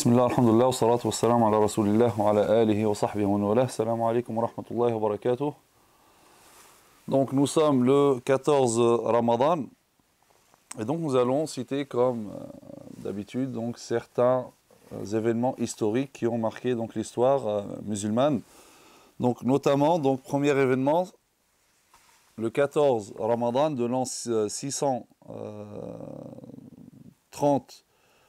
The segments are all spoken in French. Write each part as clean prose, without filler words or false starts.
Bismillah, alhamdulillah, wa salatu wa salam ala rasulillah wa ala alihi wa sahbihi wa nuwalah. Salam alaikum wa rahmatullahi wa barakatuh. Donc nous sommes le 14 Ramadan et donc nous allons citer comme d'habitude donc certains événements historiques qui ont marqué donc l'histoire musulmane. Donc notamment donc premier événement le 14 Ramadan de l'an 630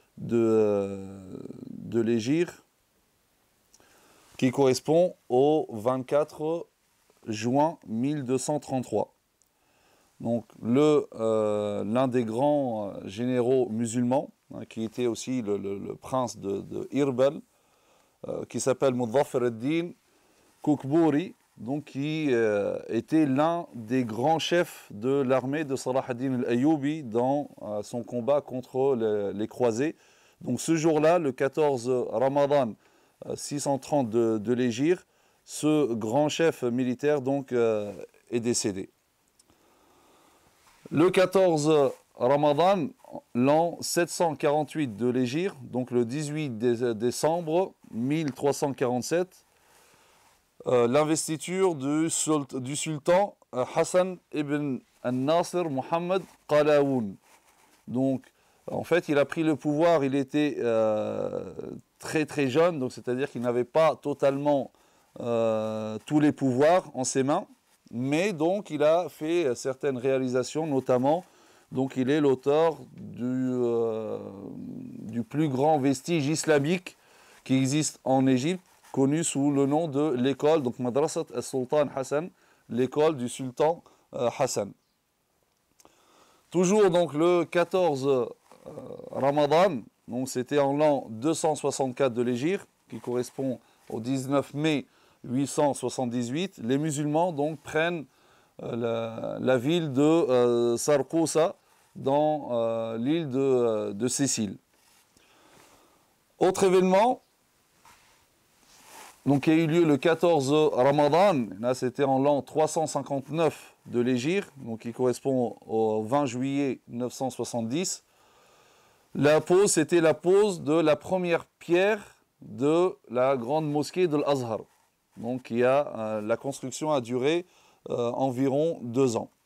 de l'Hégire, qui correspond au 24 juin 1233. Donc l'un des grands généraux musulmans, qui était aussi le prince de Irbal, qui s'appelle Muzaffar ad-Din Kukburi, donc qui était l'un des grands chefs de l'armée de Salah ad-Din al-Ayyubi dans son combat contre les croisés. Donc ce jour-là, le 14 Ramadan 630 de l'Hégire, ce grand chef militaire donc est décédé. Le 14 Ramadan, l'an 748 de l'Hégire, donc le 18 décembre 1347, l'investiture du sultan Hassan ibn al-Nasir Muhammad Qalawun. Donc, en fait, il a pris le pouvoir, il était très très jeune, donc c'est-à-dire qu'il n'avait pas totalement tous les pouvoirs en ses mains, mais donc il a fait certaines réalisations, notamment, donc il est l'auteur du plus grand vestige islamique qui existe en Égypte, connu sous le nom de l'école, donc Madrasat al-Sultan Hassan, l'école du sultan Hassan. Toujours donc le 14 Ramadan, donc c'était en l'an 264 de l'Hégire, qui correspond au 19 mai 878, les musulmans donc prennent la ville de Sarkousa dans l'île de Sicile. Autre événement, donc, qui a eu lieu le 14 Ramadan, là c'était en l'an 359 de l'Hégire, donc qui correspond au 20 juillet 970. C'était la pose de la première pierre de la grande mosquée de l'Azhar. Donc la construction a duré environ 2 ans.